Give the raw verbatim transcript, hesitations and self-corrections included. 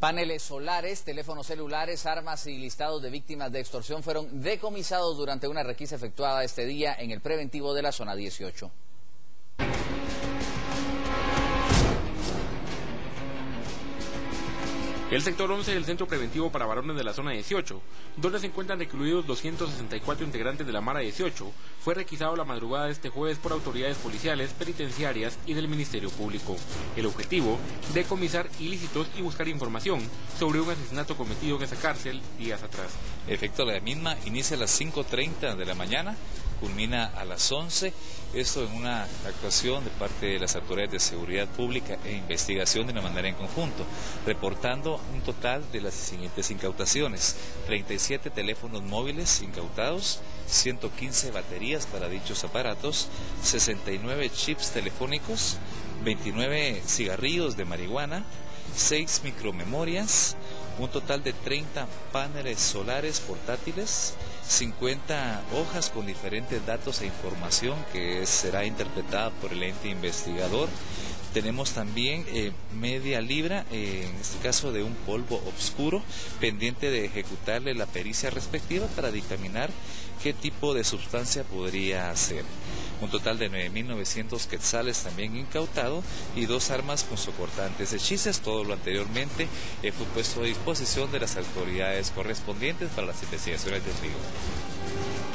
Paneles solares, teléfonos celulares, armas y listados de víctimas de extorsión fueron decomisados durante una requisa efectuada este día en el preventivo de la zona dieciocho. El sector once del Centro Preventivo para Varones de la Zona dieciocho, donde se encuentran recluidos doscientos sesenta y cuatro integrantes de la Mara dieciocho, fue requisado la madrugada de este jueves por autoridades policiales, penitenciarias y del Ministerio Público. El objetivo, decomisar ilícitos y buscar información sobre un asesinato cometido en esa cárcel días atrás. El efecto de la misma inicia a las cinco treinta de la mañana, culmina a las once, esto en una actuación de parte de las autoridades de seguridad pública e investigación de una manera en conjunto, reportando un total de las siguientes incautaciones: treinta y siete teléfonos móviles incautados, ciento quince baterías para dichos aparatos, sesenta y nueve chips telefónicos, veintinueve cigarrillos de marihuana, seis micromemorias, un total de treinta paneles solares portátiles, cincuenta hojas con diferentes datos e información que será interpretada por el ente investigador. Tenemos también eh, media libra, eh, en este caso de un polvo oscuro, pendiente de ejecutarle la pericia respectiva para dictaminar qué tipo de sustancia podría ser. Un total de nueve mil novecientos quetzales también incautado y dos armas punzocortantes de chistes. Todo lo anteriormente eh, fue puesto a disposición de las autoridades correspondientes para las investigaciones del rigor.